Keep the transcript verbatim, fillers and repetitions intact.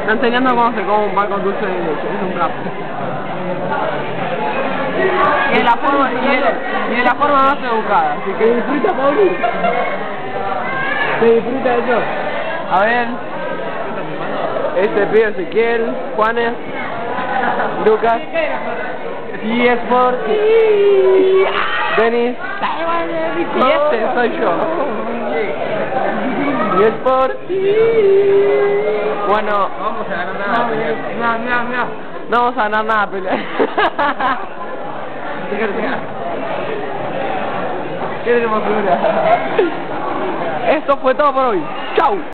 Está enseñando cómo se come un pan con dulce de leche, es un capo. Y de la forma, y de, y de la forma más educada, así que... ¿Se disfruta, Pauli? ¿Se disfruta eso? A ver... Este pibe Ezequiel, Juanes, Lucas, y es por... Denis, y este soy yo. Y es por... Bueno, No vamos a ganar nada. Mira, mira, mira. no vamos a ganar nada, pelea. ¿Qué tenemos ahora? Esto fue todo por hoy. Chau.